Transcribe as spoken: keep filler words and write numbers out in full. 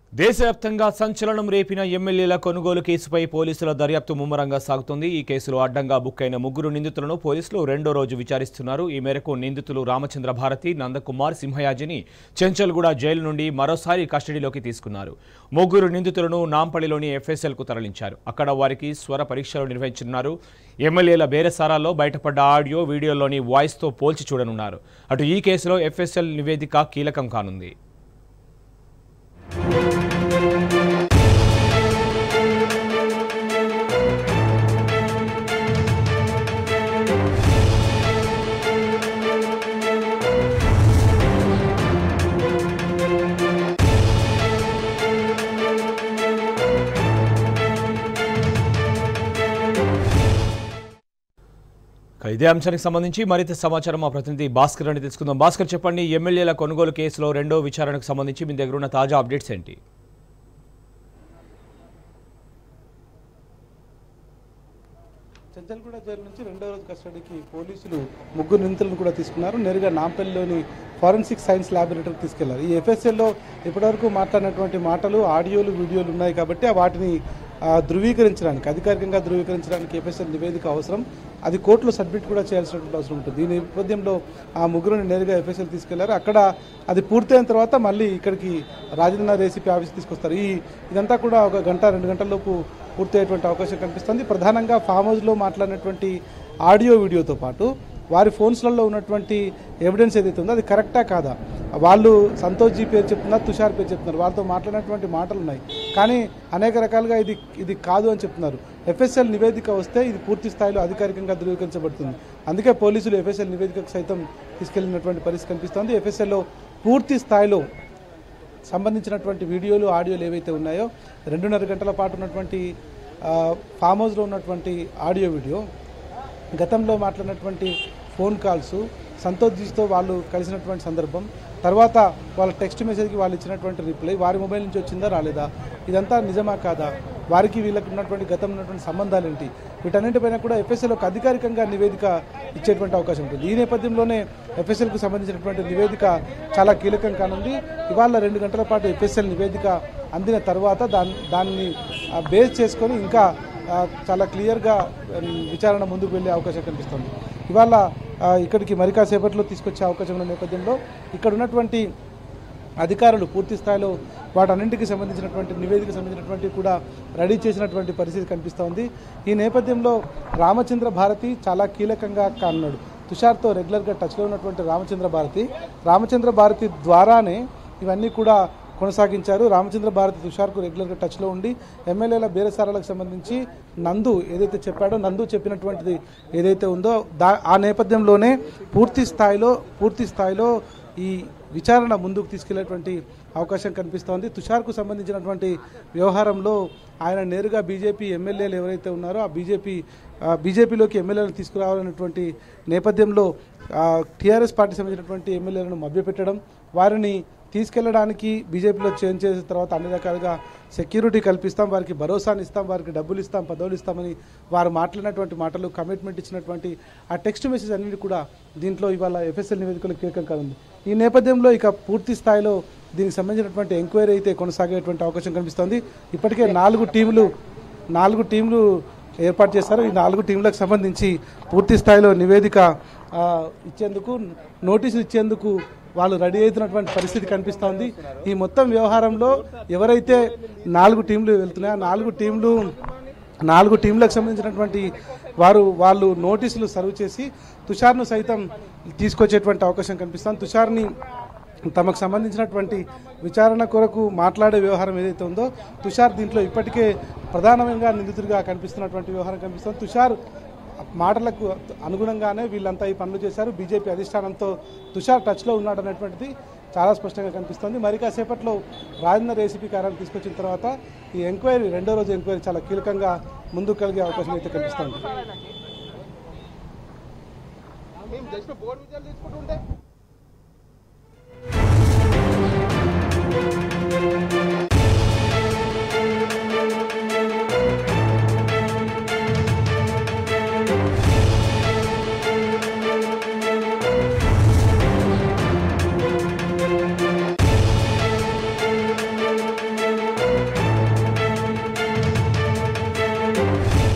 దేశవ్యాప్తంగా సంచలనం రేపిన ఎమ్మెల్యేల కొనుగోలు కేసుపై పోలీసుల దర్యాప్తు ముమ్మరంగా సాగుతోంది। ఈ కేసులో అడ్డంగా బుక్ అయిన ముగ్గురు నిందితులను పోలీసులు రెండో రోజు విచారిస్తున్నారు। ఈ మేరకు నిందితులు రామచంద్ర భారతి, నందకుమార్, సింహయాజిని చెంచల్గూడ జైలు నుండి మరోసారి కస్టడీలోకి తీసుకున్నారు। ముగ్గురు నిందితులను నాంపల్లిలోని ఎఫ్ఎస్ఎల్ కు తరలించారు। అక్కడ వారికి స్వర పరీక్షలు నిర్వహించనున్నారు। ఎమ్మెల్యేల బేరసారాల్లో బయటపడ్డ ఆడియో, వీడియోలోని వాయిస్ తో పోల్చి చూడనున్నారు। అటు ఈ కేసులో ఎఫ్ఎస్ఎల్ నివేదిక కీలకం కానుంది। ఇదే అంశానికి సంబంధించి మరింత సమాచారం మా ప్రతినిధి భాస్కర్ అని తెలుసుకుందాం। భాస్కర్, చెప్పండి, ఎమ్మెల్యేల కొనుగోలు కేసులో రెండో విచారణకు సంబంధించి మీ దగ్గర ఉన్న తాజా అప్డేట్స్ ఏంటి? చెంచల్గూడ జైలు నుంచి రెండో రోజు కస్టడీకి పోలీసులు ముగ్గురు నిందితులను కూడా తీసుకున్నారు। నేరుగా నాంపల్లిలోని ఫారెన్సిక్ సైన్స్ ల్యాబొరేటరీకి తీసుకెళ్లారు। ఈ ఎఫ్ఎస్ఎల్లో ఇప్పటివరకు మాట్లాడినటువంటి మాటలు, ఆడియోలు, వీడియోలు ఉన్నాయి కాబట్టి వాటిని ధృవీకరించడానికి, అధికారికంగా ధృవీకరించడానికి ఎఫ్ఎస్ఎల్ నివేదిక అవసరం। అది కోర్టులో సబ్మిట్ కూడా చేయాల్సినటువంటి అవసరం ఉంటుంది। ఈ నేపథ్యంలో ఆ ముగ్గురుని నేరుగా ఎఫ్ఎస్ఎల్ తీసుకెళ్లారు। అక్కడ అది పూర్తయిన తర్వాత మళ్ళీ ఇక్కడికి రాజేంద్రనగర్ ఏసీపీ ఆఫీస్కి తీసుకొస్తారు। ఈ ఇదంతా కూడా ఒక గంట రెండు గంటల లోపు పూర్తయ్యేటువంటి అవకాశం కనిపిస్తుంది। ప్రధానంగా ఫామ్ హౌస్లో మాట్లాడినటువంటి ఆడియో, వీడియోతో పాటు వారి ఫోన్స్లలో ఉన్నటువంటి ఎవిడెన్స్ ఏదైతే ఉందో అది కరెక్టా కాదా, వాళ్ళు సంతోష్ జీ పేరు చెప్తున్నారు, తుషార్ పేరు చెప్తున్నారు, వాళ్ళతో మాట్లాడినటువంటి మాటలు ఉన్నాయి, కానీ అనేక రకాలుగా ఇది ఇది కాదు అని చెప్తున్నారు। ఎఫ్ఎస్ఎల్ నివేదిక వస్తే ఇది పూర్తి స్థాయిలో అధికారికంగా ధృవీకరించబడుతుంది। అందుకే పోలీసులు ఎఫ్ఎస్ఎల్ నివేదికకు సైతం తీసుకెళ్లినటువంటి పరిస్థితి కనిపిస్తోంది। ఎఫ్ఎస్ఎల్లో పూర్తి స్థాయిలో సంబంధించినటువంటి వీడియోలు, ఆడియోలు ఏవైతే ఉన్నాయో, రెండున్నర గంటల పాటు ఉన్నటువంటి ఫామ్ హౌస్లో ఉన్నటువంటి ఆడియో, వీడియో, గతంలో మాట్లాడినటువంటి ఫోన్ కాల్స్, సంతోష్ జీతో వాళ్ళు కలిసినటువంటి సందర్భం, తర్వాత వాళ్ళ టెక్స్ట్ మెసేజ్కి వాళ్ళు ఇచ్చినటువంటి రిప్లై వారి మొబైల్ నుంచి వచ్చిందా రాలేదా, ఇదంతా నిజమా కాదా, వారికి వీళ్ళకి ఉన్నటువంటి గతంలో ఉన్నటువంటి సంబంధాలు ఏంటి, వీటన్నింటిపైన కూడా ఎఫ్ఎస్ఎల్ ఒక అధికారికంగా నివేదిక ఇచ్చేటువంటి అవకాశం ఉంటుంది। ఈ నేపథ్యంలోనే ఎఫ్ఎస్ఎల్కు సంబంధించినటువంటి నివేదిక చాలా కీలకం కానుంది। ఇవాళ రెండు గంటల పాటు ఎఫ్ఎస్ఎల్ నివేదిక అందిన తర్వాత దాన్ని దాన్ని బేస్ చేసుకొని ఇంకా చాలా క్లియర్గా విచారణ ముందుకు వెళ్ళే అవకాశం కనిపిస్తుంది। ఇవాళ ఇక్కడికి మరి కాసేపట్లో తీసుకొచ్చే అవకాశం ఉన్న నేపథ్యంలో ఇక్కడ ఉన్నటువంటి అధికారులు పూర్తి స్థాయిలో వాటన్నింటికి సంబంధించినటువంటి నివేదిక సంబంధించినటువంటి కూడా రెడీ చేసినటువంటి పరిస్థితి కనిపిస్తోంది। ఈ నేపథ్యంలో రామచంద్ర భారతి చాలా కీలకంగా కానున్నాడు। తుషార్తో రెగ్యులర్గా టచ్లో ఉన్నటువంటి రామచంద్ర భారతి రామచంద్ర భారతి ద్వారానే ఇవన్నీ కూడా కొనసాగించారు। రామచంద్ర భారతి తుషార్కు రెగ్యులర్గా టచ్లో ఉండి ఎమ్మెల్యేల బేరసారాలకు సంబంధించి నందు ఏదైతే చెప్పాడో, నందు చెప్పినటువంటిది ఏదైతే ఉందో దా ఆ నేపథ్యంలోనే పూర్తి స్థాయిలో పూర్తి స్థాయిలో ఈ విచారణ ముందుకు తీసుకెళ్లేటువంటి అవకాశం కనిపిస్తోంది। తుషార్కు సంబంధించినటువంటి వ్యవహారంలో ఆయన నేరుగా బీజేపీ ఎమ్మెల్యేలు ఎవరైతే ఉన్నారో ఆ బీజేపీ బీజేపీలోకి ఎమ్మెల్యేలను తీసుకురావాలన్నటువంటి నేపథ్యంలో టీఆర్ఎస్ పార్టీ సంబంధించినటువంటి ఎమ్మెల్యేలను మభ్యపెట్టడం, వారిని తీసుకెళ్లడానికి బీజేపీలో చేంజ్ చేసిన తర్వాత అన్ని రకాలుగా సెక్యూరిటీ కల్పిస్తాం, వారికి భరోసాని ఇస్తాం, వారికి డబ్బులు ఇస్తాం, పదవులు ఇస్తామని వారు మాట్లాడినటువంటి మాటలు, కమిట్మెంట్ ఇచ్చినటువంటి ఆ టెక్స్ట్ మెసేజ్ అన్నిటి కూడా దీంట్లో ఇవాళ ఎఫ్ఎస్ఎల్ నివేదికలో కీలకంగా ఉంది। ఈ నేపథ్యంలో ఇక పూర్తి స్థాయిలో దీనికి సంబంధించినటువంటి ఎంక్వైరీ అయితే కొనసాగేటువంటి అవకాశం కనిపిస్తోంది। ఇప్పటికే నాలుగు టీములు నాలుగు టీంలు ఏర్పాటు చేశారు। ఈ నాలుగు టీంలకు సంబంధించి పూర్తి స్థాయిలో నివేదిక ఇచ్చేందుకు, నోటీసులు ఇచ్చేందుకు వాళ్ళు రెడీ అవుతున్నటువంటి పరిస్థితి కనిపిస్తోంది। ఈ మొత్తం వ్యవహారంలో ఎవరైతే నాలుగు టీంలు వెళ్తున్నాయో నాలుగు టీంలు నాలుగు టీంలకు సంబంధించినటువంటి వారు వాళ్ళు నోటీసులు సర్వ్ చేసి తుషార్ను సైతం తీసుకొచ్చేటువంటి అవకాశం కనిపిస్తోంది। తుషార్ని తమకు సంబంధించినటువంటి విచారణ కొరకు మాట్లాడే వ్యవహారం ఏదైతే ఉందో, తుషార్ దీంట్లో ఇప్పటికే ప్రధానంగా నిందితుడిగా కనిపిస్తున్నటువంటి వ్యవహారం కనిపిస్తుంది। తుషార్ మాటలకు అనుగుణంగానే వీళ్ళంతా ఈ పనులు చేశారు, బీజేపీ అధిష్టానంతో తుషార్ టచ్లో ఉన్నాడు అనేటువంటిది చాలా స్పష్టంగా కనిపిస్తుంది। మరి కాసేపట్లో రాజేంద్రనగర్ ఏసీపీ కార్యాలయం తీసుకొచ్చిన తర్వాత ఈ ఎంక్వైరీ, రెండో రోజు ఎంక్వైరీ చాలా కీలకంగా ముందుకు కలిగే అవకాశం అయితే కనిపిస్తుంది। తెలిపారు.